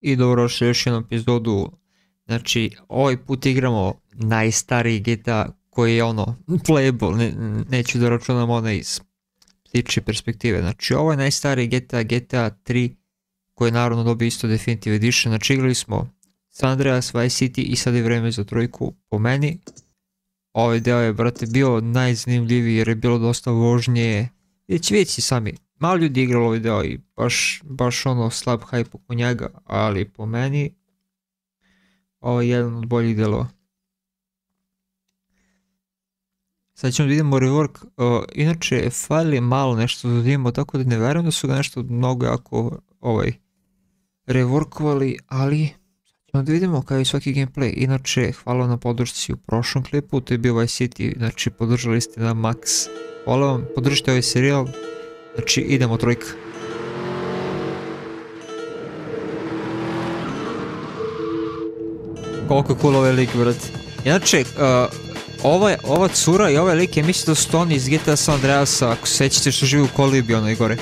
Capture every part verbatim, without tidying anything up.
I dobrodošli još jednu epizodu. Znači, ovaj put igramo najstariji G T A koji je ono, playable, ne, neću da računam ono iz ptičje perspektive. Znači, ovo je najstariji G T A, G T A tri, koji je naravno dobio isto Definitive Edition. Znači, igrali smo San Andreas, Vice City i sad je vreme za trojku po meni. Ovaj deo je, brate, bio najzanimljiviji jer je bilo dosta vožnje. Već vidjeti si sami, malo ljudi igralo ovaj deo i baš, baš ono slab hype oko njega, ali po meni ovo je jedan od boljih delova. Sad ćemo da vidimo rework, uh, inače file je malo nešto da vidimo, tako da ne verujem da su ga nešto mnogo jako ovaj reworkovali, ali ćemo da vidimo kao i svaki gameplay. Inače, hvala na podršci u prošlom klipu, to je bio Vice City, znači podržali ste na max. Hvala vam, podržite ovaj serijal, znači idemo trojka. Koliko je cool ovaj lik, brate. Inače, uh, ova, ova cura i ovaj lik je mislim da su to oni iz G T A San Andreasa, ako se sećate što živi u Kolibi, onoj gore.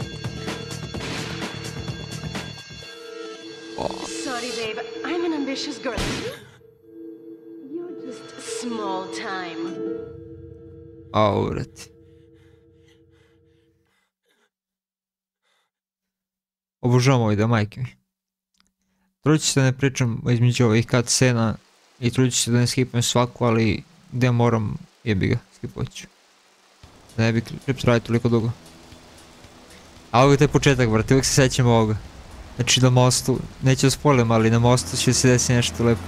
Sorry, babe. I'm an ambitious girl. You're just small time. Au, brate. Obožavam ovaj da, majke mi. Trudit ću se da ne pričam između ovih cutscena i trudit ću se da ne skipujem svaku, ali gdje moram, jebi ga, skipovat ću. Da ne bi klip trajao toliko dugo. A ovo je taj početak, brate, uvijek se sećam ovoga. Znači na mostu, neću da spoilim, ali na mostu će se desiti nešto lepo.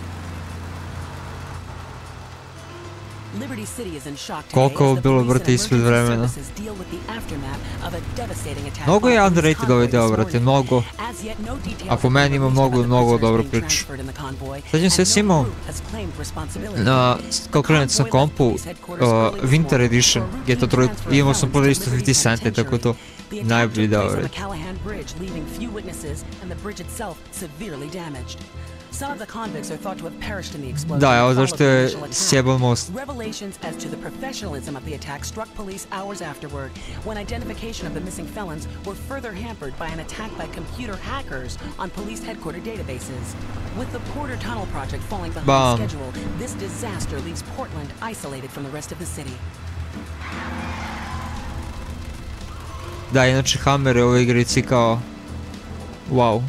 Koliko ovo bilo, brate, ispred vremena. Mnogo je underrated ovaj deo, brate, mnogo. A po meni ima mnogo, mnogo dobro priču. Sad ćem se imao na, kao klinac na kompu, uh, Winter Edition, G T A tri, i imao sam pored isto pedeset cente, tako to najbolji deo, brate. Some of the convicts are thought to have perished in the explosion. Da, evo zašto je sjeban most. Revelations as to the professionalism of the attack struck police hours afterward, when identification of the missing felons were further hampered by an attack by computer hackers on police headquarter databases. With the Porter Tunnel project falling behind Bam. schedule, this disaster leaves Portland isolated from the rest of the city. Da, inače Hammer je u ovoj igrici kao... Wow.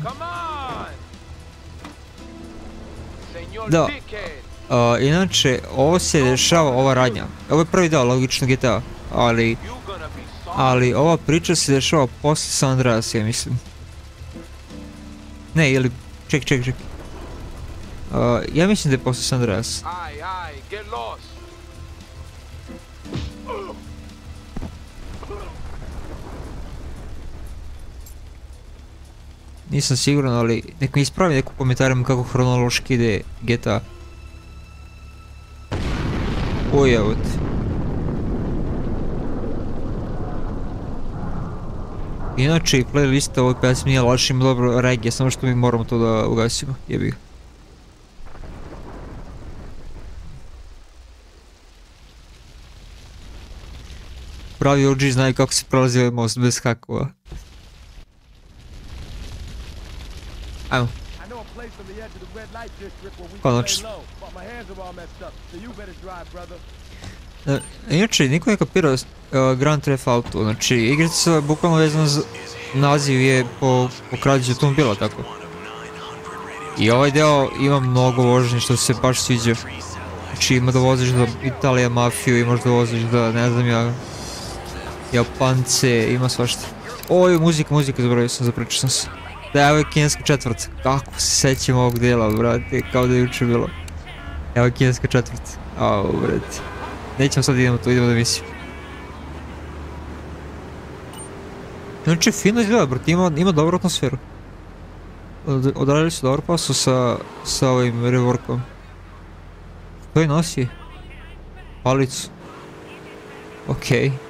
Da, uh, inače ovo se dešava, ova radnja, ovo je prvi deo logično G T A, ali, ali ova priča se dešava posle San Andreas, ja mislim. Ne, ili, ček, ček, ček. Uh, ja mislim da je posle San Andreas. Nisam siguran, ali nek mi ispravi neku komentarima kako hronološki ide G T A. Oj, evo te. Inače i playlista ovoj pesmi nije loša, ima dobro reggae, samo što mi moramo to da ugasimo, jebi ga. Pravi O G znaju kako se prelazi ovaj most bez hakova. Ajmo. Konačno. Inače, niko ne kapirao Grand Theft Auto, znači igrica bukvalno vezana za naziv je po, po krađi automobila, tako. I ovaj deo ima mnogo vožnje što se baš sviđa. Znači ima da voziš do Italija mafiju, imaš da voziš da ne znam ja, Japance, ima svašta. Oj, muzika, muzika, zaboravio sam, zapričao sam se. Da, evo je kineska četvrt. Kako se sećam ovog dijela, brate, kao da je juče bilo. Evo je kineska četvrt. Au, brate. Nećemo sad idemo tu, idemo da mislim. Znači, fino izgleda, brate, ima, ima dobru atmosferu. Od, odradili su dobro posao sa, sa ovim reworkom. Što je nosi? Palicu. Okej. Okay.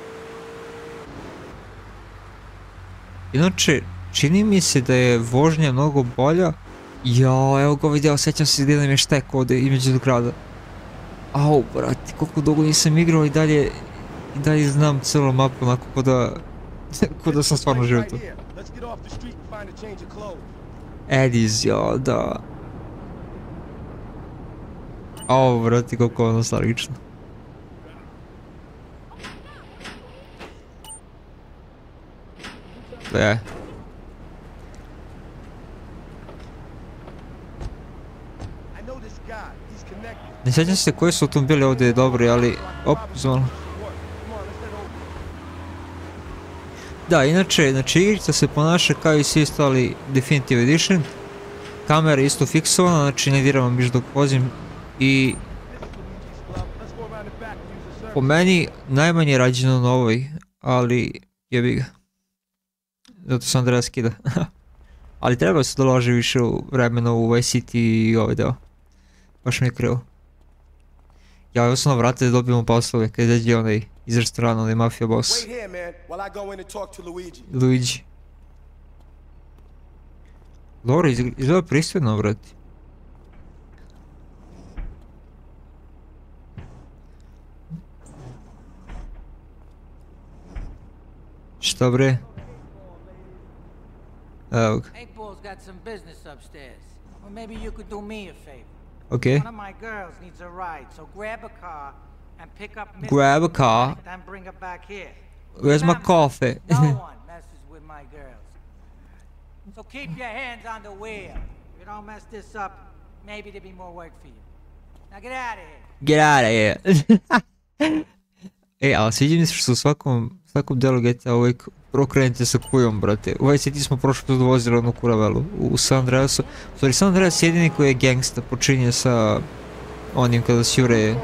Inače, čini mi se da je vožnja mnogo bolja. Jao, evo ga video, sećam se gdje nam je štek ovdje između grada. Au, brati, koliko dugo nisam igrao i dalje, i dalje znam celu mapu, onako ko da, ko da sam stvarno živio tu. Eddie's, jo, da. A ovo, brati, koliko je nostalgično. Je. Ne sjećam se koji su automobili ovdje dobri, ali... Op, zvonu. Da, inače, znači igrica se ponaša kao i svi ostali Definitive Edition. Kamera je isto fiksovana, znači ne diramo miš dok vozim i... Po meni najmanje rađeno na ovoj, ali jebi ga. Zato sam Andreja skida. Ali treba se doloži više vremena u Vice City i ovaj deo. Baš mi je krivo. Ja, evo sam na vrate da dobijemo poslove kad izađe onaj iz restorana, onaj mafija boss. Luigi. Dobro, izgleda pristojno, brati. Šta bre? Evo ga. Okay. One of my girls needs a ride, so grab a car and pick up Miss Grab a car. and bring her back here. Where's my coffee? No one messes with my girls. So keep your hands on the wheel. If you don't mess this up, maybe there'll be more work for you. Now get out of here. Get out of here. E, ali sviđa mi se što u svakom, svakom delu G T A uvijek prokrenete sa kujom, brate. U Vice City smo prošli put vozili onu kuravelu. U San Andreasu, u stvari San Andreas je jedini koji je gangsta, počinje sa onim kada se jure.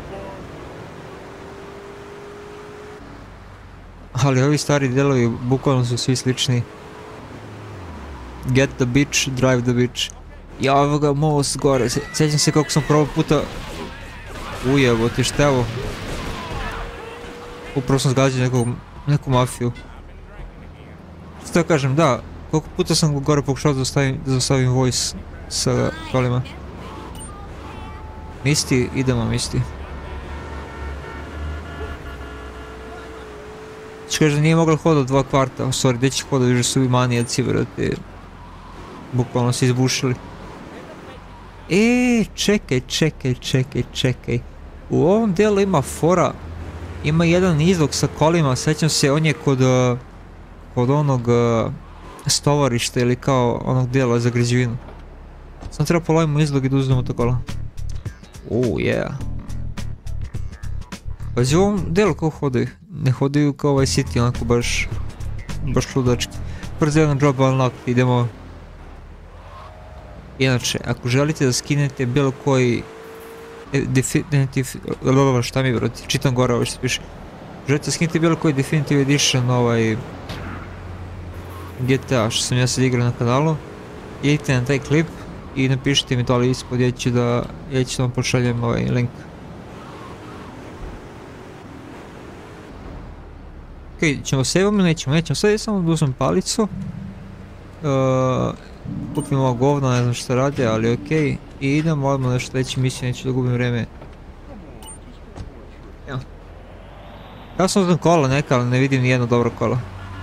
Ali ovi stari delovi bukvalno su svi slični. Get the bitch, drive the bitch. Ja, evo ga most gore, sjećam se kako sam prvo puta... Ujebo ti šta evo. Upravo sam zgađao nekog, neku mafiju. Što ja kažem, da, koliko puta sam gore pokušao da zaustavim voice sa kolima. Misti, idemo misti. Če kaže da nije mogla hodati dva kvarta, u stvari gdje će hodati, že su i manijaci, vrati. Bukvalno se izbušili. E, čekaj, čekaj, čekaj, čekaj. U ovom dijelu ima fora. Ima jedan izlog sa kolima, sjećam se, on je kod, kod onog stovarišta ili kao onog dijela za građevinu. Sam treba polovimo izlog i da uzmemo to kola. Uuu, yeah. Pazi u ovom dijelu kao hodaju, ne hodaju kao ovaj City, onako baš, baš ludački. Prvo jedan job unlock, idemo. Inače, ako želite da skinete bilo koji Definitive, šta mi brati, čitam gore ovo što se piše. Želite skinite bilo koji Definitive Edition ovaj G T A što sam ja sad igrao na kanalu. Idite na taj klip i napišite mi dole ispod, ja ću da, ja ću da vam pošaljem ovaj link. Ok, ćemo saveom ili nećemo, nećemo, sad je samo da uzmem palicu. Uh, kupim ovo govno, ne znam što rade, ali okej. I idemo odmah na sljedeću misiju, neću da gubim vreme. Ja. Ja sam uzmem kola neka, ali ne vidim nijedno dobro kola.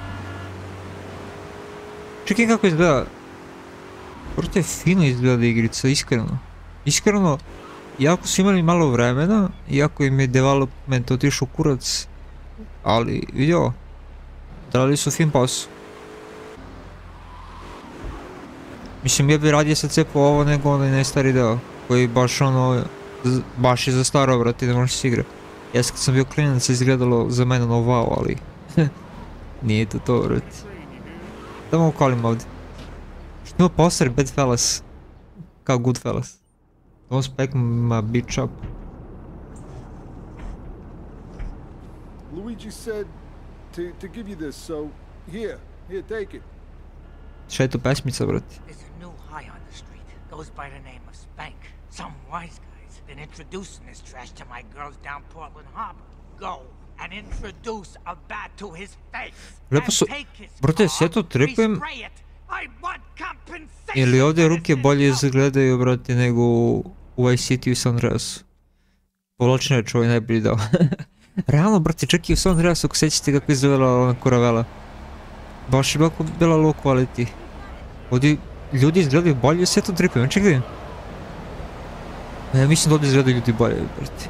Čekaj kako izgleda. Vrlo je fino izgleda igrica, iskreno. Iskreno, iako su imali malo vremena, iako im je development otišao kurac, ali vidio, dali su fin posao. Mislim, ja bi radije sad cepao ovo nego onaj najstari deo, koji baš ono, baš je za staro, brati, ne možeš se igra. Jes kad sam bio klinac izgledalo za mene no wow, ali nije to to, brati. Da mogu kolim ovdje. Što ima poster Bedfellas, kao Goodfellas. Don't spec my bitch up. Luigi said to, to give you this, so here, here, take it. Šta je to pesmica, brati? High on the street goes by the name of Spank. Some wise guy's been introducing this trash to my girls down Portland Harbor. Go and introduce a bat to his face. Lepo su, brate, sve to tripujem. Ili ovdje ruke bolje izgledaju, brate, nego u Vice City i San Andreasu. Povlačenje je čovjek najbolji dao. Realno, brate, čak i u San Andreasu, ako sjećate kako izgledala ona kuravela. Baš je bila low quality. Ovdje ljudi izgledaju bolje, sve to tripim, čekaj vidim. Ja mislim da ovdje izgledaju ljudi bolje, brate.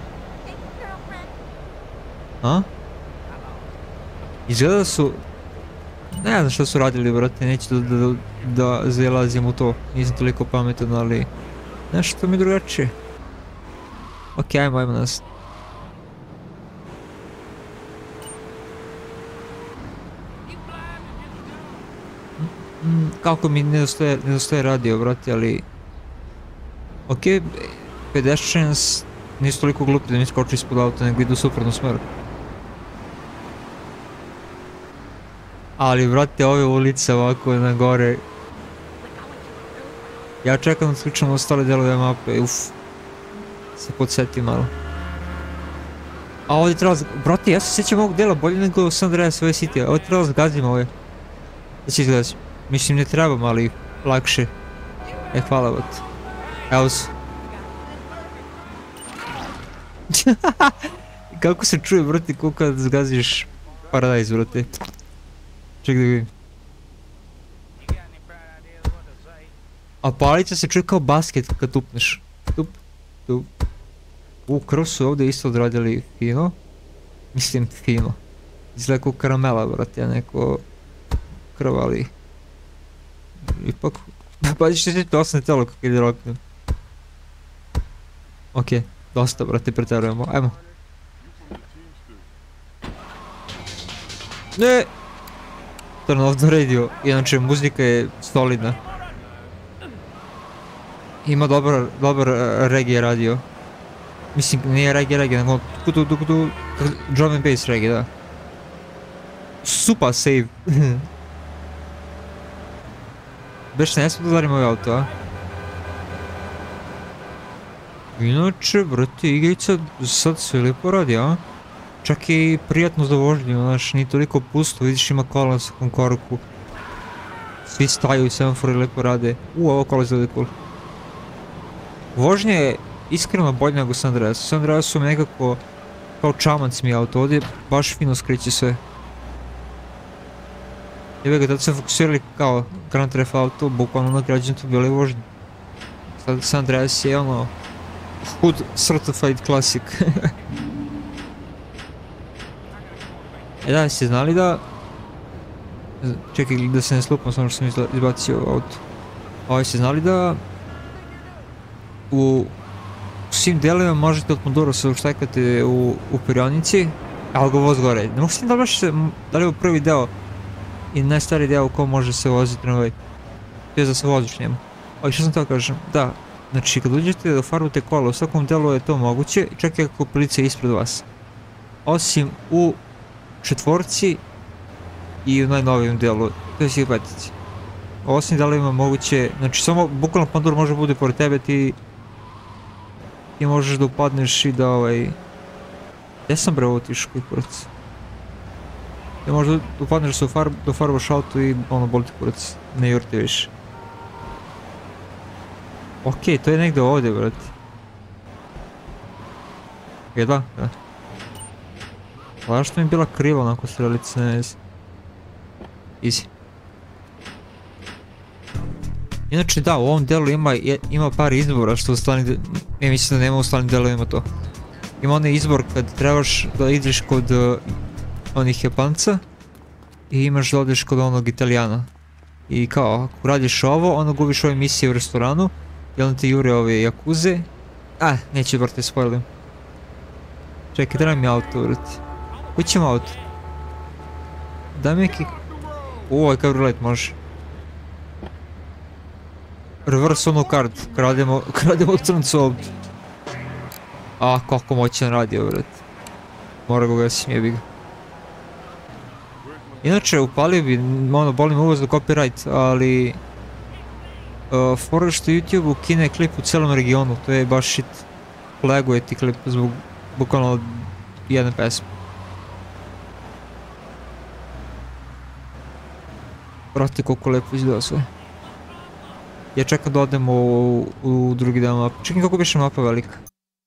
A? Izgleda su... Ne znam što su radili, brate, neću da, da, da zalazim u to, nisam toliko pametan, ali... Nešto mi drugačije. Ok, ajmo, ajmo nas. Mm, kako mi nedostaje, nedostaje radio, brate, ali... Ok, pedestrians nisu toliko glupi da mi skoči ispod auta, nego idu u suprotnom smeru. Ali, brate, ove ulice ovako na gore... Ja čekam da sličam ostale delove mape, uff. Se podsjetim malo. A ovdje treba... Brate, ja se sjećam ovog dela bolje nego San Andreas Vice City, ovdje treba zgazim ove. Da će izgledati. Mislim ne trebam, ali lakše. E, hvala, brate. Evo su. Kako se čuje, brate, ko kad zgaziš Paradise, brate. Čekaj da vidim. A palica se čuje kao basket kad tupneš. Tup, tup. U, krv su ovdje isto odradili fino. Mislim fino. Izgleda kao karamela, brate, a neko krv, ali... Ipak... Pazi što se to osne telo kako ide roknem. Ok, dosta, brate, pretjerujemo, ajmo. Ne! Turn off the radio, inače muzika je solidna. Ima dobar, dobar reggae radio. Mislim, nije reggae reggae, nego kutu kutu kutu drum and bass reggae, da. Super save. Beš ne smije da udarim ovaj auto, a? Inače, brate, igrica sad sve lijepo radi, a? Čak i prijatno za vožnju, znaš, nije toliko pusto, vidiš ima kola na svakom koraku. Svi staju i semafori lijepo rade. U, ovo kola izgleda cool. Vožnja je iskreno bolje nego San Andreas. San Andreas su mi nekako kao čamac mi auto, ovdje baš fino skreće sve. Jebe ga, tad se fokusirali kao Grand Theft Auto, bukvalno na građanju tu bili vožnje. Sad San Andreas je ono... Hood Certified Classic. E da, ste znali da... Čekaj, da se ne slupam, samo što sam izbacio auto. Ovo ste znali da... U svim delovima možete od Mondura se uštekati u, u perionici, ali ga voz gore. Ne mogu s tim da baš se, da li je u prvi deo i najstariji deo u kom može se voziti na ovaj. To je da se voziš njemu. Ali što sam to kažem, da, znači kad uđete da farbate kola, u svakom delu je to moguće, čak i ako policija je ispred vas. Osim u četvorci i u najnovijem delu, to je svi petici. U osnovnim delovima moguće, znači samo bukvalno Pandur može bude pored tebe, ti ti možeš da upadneš i da ovaj... Gdje sam bre ovo otišao koji kurac? Ti možeš da upadneš da se farb, da farbaš auto i ono boli ti kurac, ne jurti više. Okej, to je negdje ovdje, brate. Je da? Da. Zašto mi je bila kriva onako strelica, ne znam. Easy. Inače da, u ovom delu ima, ima par izbora što u stvarnim, ja mislim da nema u stvarnim delovima to. Ima onaj izbor kad trebaš da ideš kod uh, onih Japanca i imaš da odeš kod onog Italijana. I kao, ako radiš ovo, onda gubiš ove misije u restoranu i onda te jure ove jakuze. A, neću bar te spojlim. Čekaj, treba mi auto urati. Koji ćemo auto? Daj mi neki... Uuu, ovaj kabriolet može. Reverse ono card, krademo, krademo crncu ovdje. A, kako moćan radio, vrat. Mora ga gasim, jebi ga. Inače, upalio bi, ono, bolim uvoz do copyright, ali... Uh, fora što YouTube ukine klip u celom regionu, to je baš shit. Flaguje ti klip zbog, bukvalno jedne pesme. Brate, koliko lepo izgleda sve. Ja čekam da odemo u, u drugi deo mapa. Čekam kako biše mapa velika.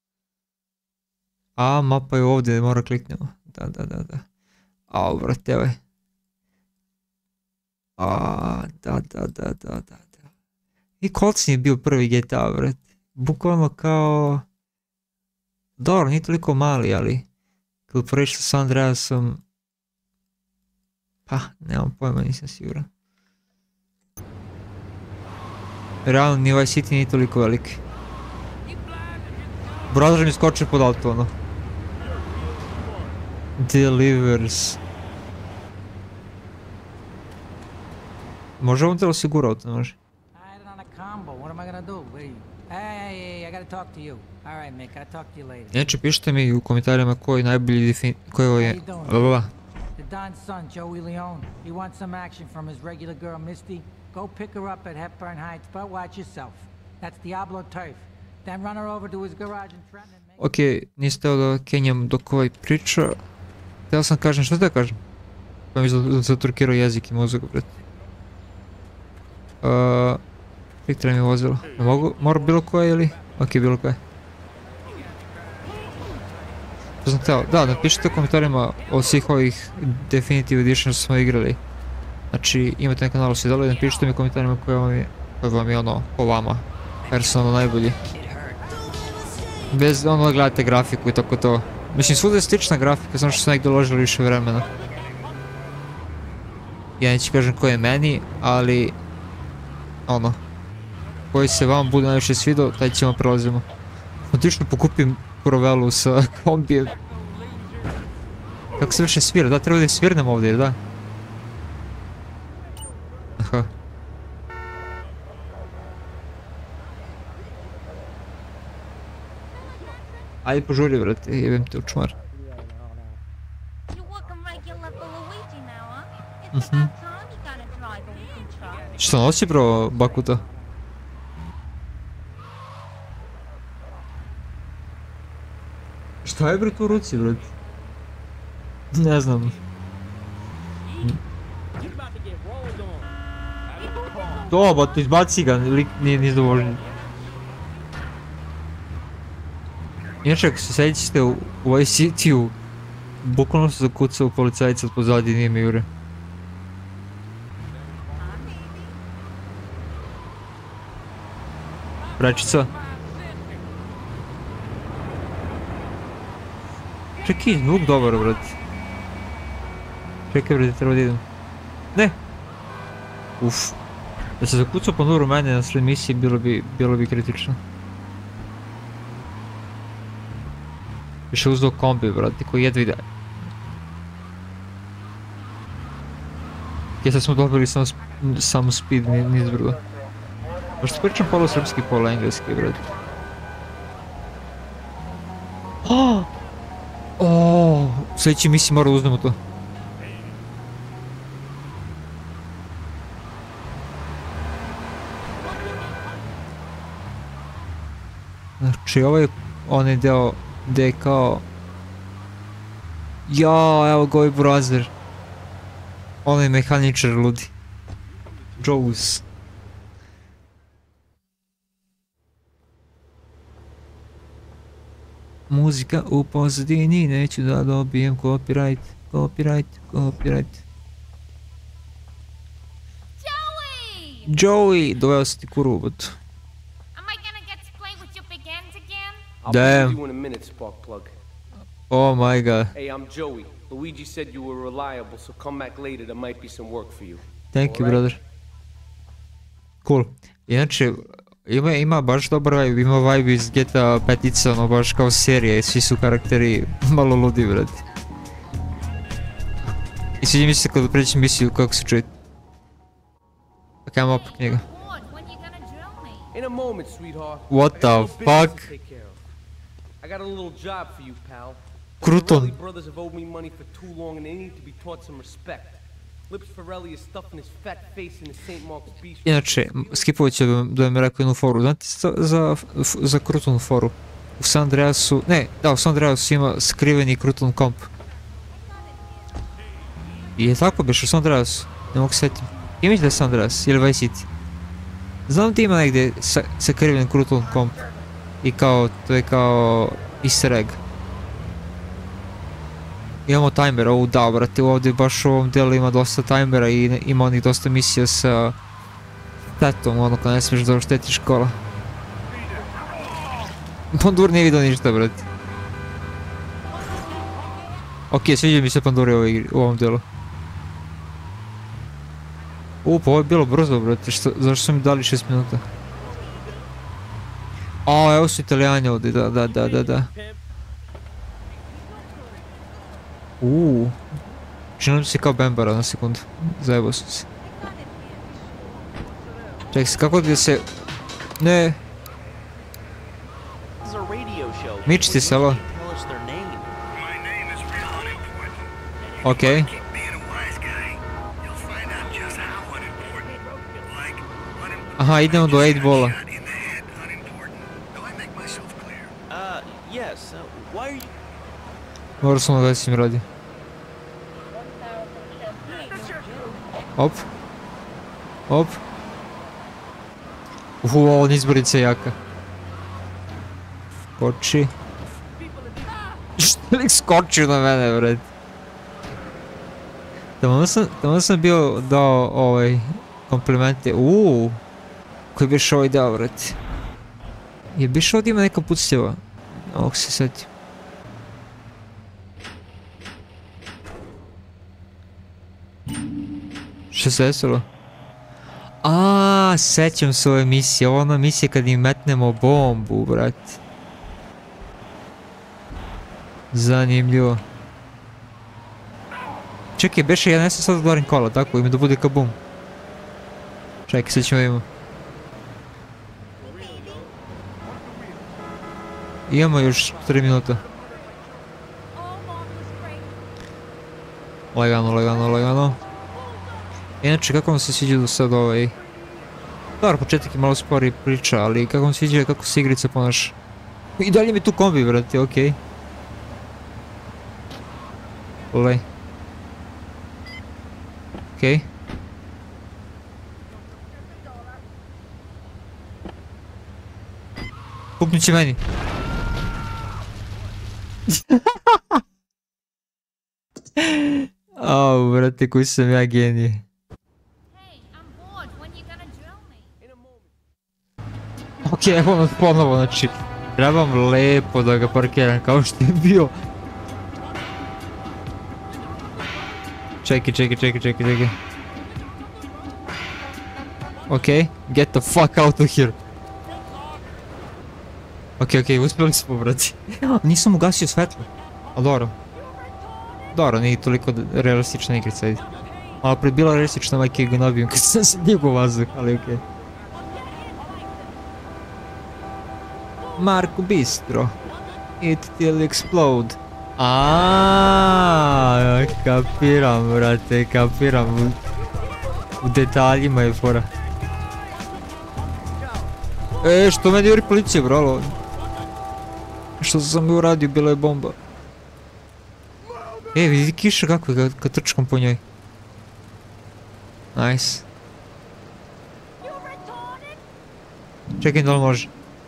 A, mapa je ovdje, mora kliknemo. Da, da, da, da. A, brate, evo je. A, da, da, da, da, da, da. I Colts nije bio prvi G T A, vrat. Bukvalno kao... Dobro, nije toliko mali, ali... Kad uporediš sa San Andreasom... Pa, nemam pojma, nisam siguran. Realno, ni Vice City nije toliko veliki. Brother mi skoče pod auto, ono. Delivers. Može on te osigura auto, može? Znači, pišite mi u komentarima koji najbolji defin... koji je... Blablabla. The Don's son, Joey Leone. He wants some action from his regular girl, Misty. Go pick her up at Hepburn Heights, but watch yourself. That's Diablo turf. Then run her over to his garage in Trenton and make... Okej, nisi teo da kenjam dok ovaj priča. Teo sam kažem, što da kažem? Pa mi zaturkirao jezik i mozak, bret. Uh, Lik treba mi vozilo. Ne mogu, mora bilo koje ili? Okej, bilo koje. Što sam teo? Da, napišite u komentarima o svih ovih Definitive Edition što smo igrali. Znači, imate na kanalu svi dole i napišite mi u komentarima koje vam je, koje vam je ono, po vama, personalno najbolji. Bez ono da gledate grafiku i tako to. Mislim, svuda je slična grafika, samo što su negdje uložili više vremena. Ja neću kažem koji je meni, ali... Ono... Koji se vam bude najviše svidao, taj ćemo prelazimo. Otično pokupim Kurovelu sa kombijem. Kako se više svira? Da, treba da je svirnem ovdje, da? Aha. Ajde požuri, brate, jebem te u čmar. Mhm. Što nosi, bro, Bakuta? Šta je, bre, tu u ruci, brate? Ne znam. To, ba, to izbaci ga, lik nije ni zadovoljni. Inače, ako se sjećate u Vice City-u, bukvalno se zakucao policajca od pozadnje, nije mi jure. Prečica. Čekaj, zvuk dobar, brate. Čekaj, brate, treba da idem. Ne! Uf. Da se zakucao po nuru mene na sred misije, bilo bi, bilo bi kritično. Više uzeo kombi, brate, koji jedva ide. Ja sad smo dobili samo, samo speed, niz brdo. Možda pričam polo srpski, polo engleski, brate. Oh! Oh, u sljedećoj misiji mora da uzmemo to. Znači ovaj onaj deo gdje je kao... Jao, evo ga ovaj brother. Onaj mehaničar ludi. Joes. Muzika u pozadini, neću da dobijem copyright, copyright, copyright. Joey! Joey, doveo si ti kuru, but... Am I gonna get to play with your big ends again? I'll Damn. be with you in a minute, Sparkplug. Oh my god. Hey, I'm Joey. Luigi said you were reliable, so come back later. There might be some work for you. Thank you, brother. Cool. Inače, ima, ima baš dobar vibe, ima vibe iz G T A petica, ono baš kao serija i svi su karakteri malo ludi, brate. I sviđa mi se kada pređem misiju kako se čuje. Ok, ajmo opet knjiga. Bored, when you gonna drill me? In a moment, sweetheart. What I got the a little business fuck? to take care of. I got a little job for you, pal. The Kruton. Pirelli brothers have owed me money for too long and they need to be taught some respect. Lips Pirelli is stuffing his fat face in the Saint Mark's Bistro. Inače, skipovat ću da vam, da vam je rekao jednu foru, znate za, za, za Kruton foru? U San Andreasu, ne, da, u San Andreasu ima skriveni Kruton komp. I je tako biš u San Andreasu, ne mogu setim. Ima da je San Andreas ili Vice City. Znam da ima negdje sa, sakriven Kruton komp. I kao, to je kao easter egg. Imamo timer, ovo da, brate, ovdje baš u ovom dijelu ima dosta timera i ima onih dosta misija sa tetom, ono kad ne smiješ da oštetiš kola. Pandur nije vidio ništa, brate. Ok, sviđa mi se Panduri u, igri, u ovom delu. U, pa ovo je bilo brzo, brate, što, zašto su mi dali šest minuta? A, evo su Italijani ovdje, da, da, da, da, da. Uuu. Činim se kao Bembara na sekundu. Zajebao sam se. Čekaj se, kako gdje se... Ne. Mičite se, alo. Okej. Aha, idemo do osam bola. Morao sam da si mi radi. Op. Op. Uhu, ovo nizborica je jaka. Skoči. Što lik skočio na mene, vred. Tamo sam, tamo sam bio dao ovaj komplimente. Uuu. Koji biš ovaj dao, vred. Je biš ovdje ima neka pucljeva? Ovog se setim. Što se desilo? Aaaa, sećam se ove misije, ovo ona misija kad im metnemo bombu, brat. Zanimljivo. Čekaj, beše, ja ne sam sad odgovorim kola, tako, ima da bude kabum. Čekaj, sad ćemo imamo. Imamo još tri minuta. Lagano, lagano, lagano. Inače, kako vam se sviđa do sad ovaj... Dobar, početak je malo spori priča, ali kako vam se sviđa kako se igrica ponaša. I dalje mi tu kombi, brate, okej. Lej. Okej. Puknut će meni. Au, brate, koji sam ja genije. Ok, evo nas ponovo, znači, trebam lepo da ga parkiram kao što je bio. Čekaj, čekaj, čekaj, čekaj, čekaj. Ok, get the fuck out of here. Ok, ok, uspjeli smo, brati. Nisam ugasio svetlo, ali dobro. Dobro, nije toliko realistična igrica, ajde. Malo pred bila realistična, majke ga nabijem kad sam se digao u vazduh, ali okej. Marko Bistro. It till explode. Aaaa, kapiram, brate, kapiram. U detaljima je fora. E, što meni juri policija, bralo? Što sam mi uradio, bila je bomba. E, vidi kiša kako je kad trčkam po njoj. Nice. Čekaj, da li može?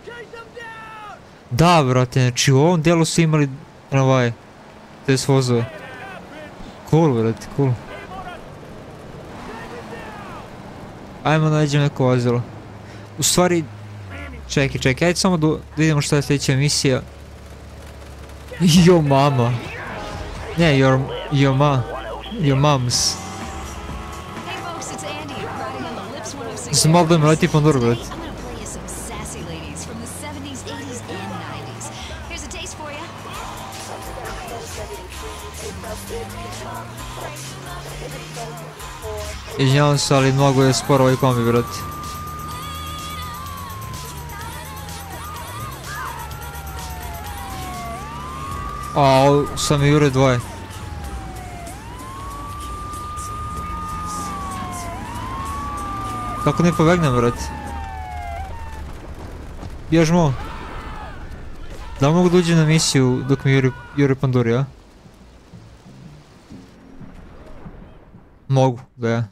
Da, brate, znači u ovom dijelu su imali tramvaje. Te s vozove. Cool, brate, cool. Ajmo nađem neko vozilo. U stvari... Čekaj, čekaj, ajde samo da vidimo šta je sljedeća misija. Jo mama. Ne, your, your ma. Your moms. Sam malo da mi leti Pandur, brate. Izvinjavam se, ali mnogo je sporo ovaj kombi, brate. Au, sam mi jure dvoje. Kako ne pobegnem, brate? Bježmo. Da li mogu da uđem na misiju dok mi jure, jure Panduri, a? Mogu, da ja.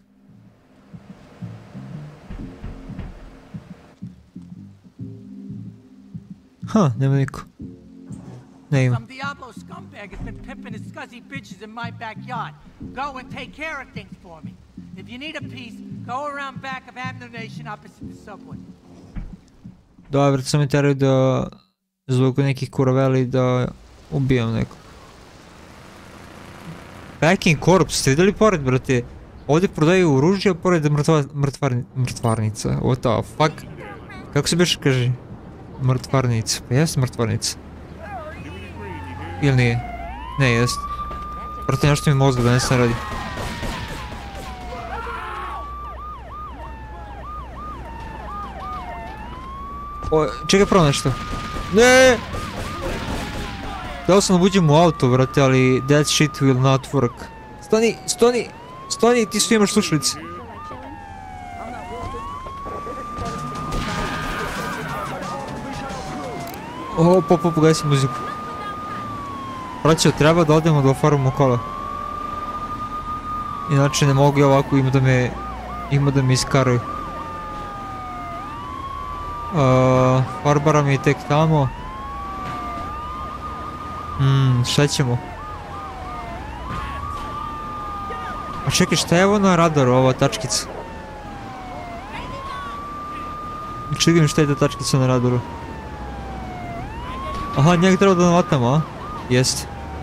Ha, nema niko. Ne ima. Some Diablo scumbag has been pimping his scuzzy bitches in my backyard. Go and take care of things for me. If you need a piece, go around back of Ammunition opposite the subway. Dobro, sam mi teraju da zbog nekih kuraveli da ubijam nekog. Packing Corps, ste vidjeli pored, brate? Ovdje prodaju oružje, pored mrtva, mrtvarni, mrtvarnica. What the fuck? Kako se biš kaže? Mrtvarnica. Pa jest mrtvarnica. Ili nije? Ne, jest. Brate, nešto mi mozga da ne sam radi. O, čekaj pravo nešto. Ne! Dao sam da uđem u auto, brate, ali that shit will not work. Stani, stani, stani, ti su imaš slušalice. O, pop, pop, gasi muziku. Braćo, treba da odemo da ofaramo kola. Inače ne mogu ja ovako, ima da me, ima da me iskaraju. Uh, Barbara mi je tek tamo. Hmm, šta ćemo? A čekaj, šta je ovo na radaru, ova tačkica? Čekaj mi šta je ta tačkica na radaru. Aha, njega treba da navatamo, a? Jest.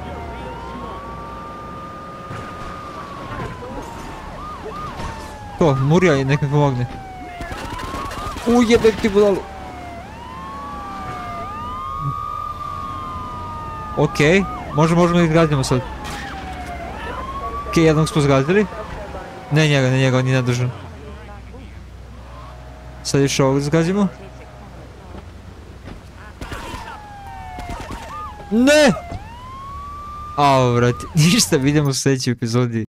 To, Murija, nek mi pomogne. Ujebem ti budalu. Okej, možemo, možemo ih zgađamo sad. Okej, jednog smo zgađali. Ne njega, ne njega, on je nedržan. Sad još ovog zgađamo. Ne! Ao, brate, ništa, vidimo u sljedećoj epizodi.